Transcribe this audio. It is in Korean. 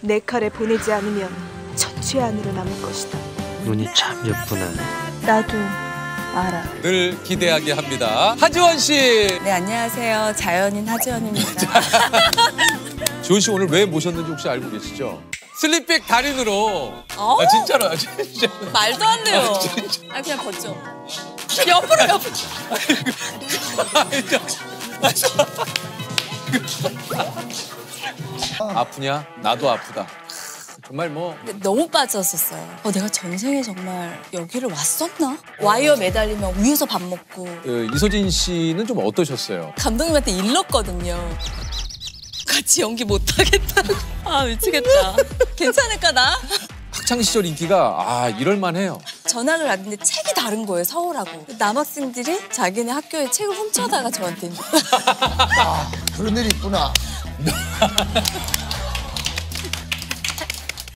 내 칼에 보내지 않으면 천추의 안으로 남을 것이다. 눈이 참 예쁘네. 나도 알아. 늘 기대하게 합니다. 하지원 씨. 네, 안녕하세요. 자연인 하지원입니다. 지원 씨 오늘 왜 모셨는지 혹시 알고 계시죠? 슬립백 달인으로. 아, 진짜로. 진짜. 말도 안 돼요. 아, 그냥 벗죠. 옆으로. 아프냐? 나도 아프다. 정말 뭐. 근데 너무 빠졌었어요. 내가 전생에 정말 여기를 왔었나? 와이어 매달리면 위에서 밥 먹고. 이소진 씨는 좀 어떠셨어요? 감독님한테 일렀거든요. 같이 연기 못하겠다고. 아, 미치겠다. 괜찮을까, 나? 학창 시절 인기가 이럴만해요. 전학을 왔는데 책이 다른 거예요, 서울하고. 남학생들이 자기네 학교에 책을 훔쳐다가 저한테. 그런 일이 있구나.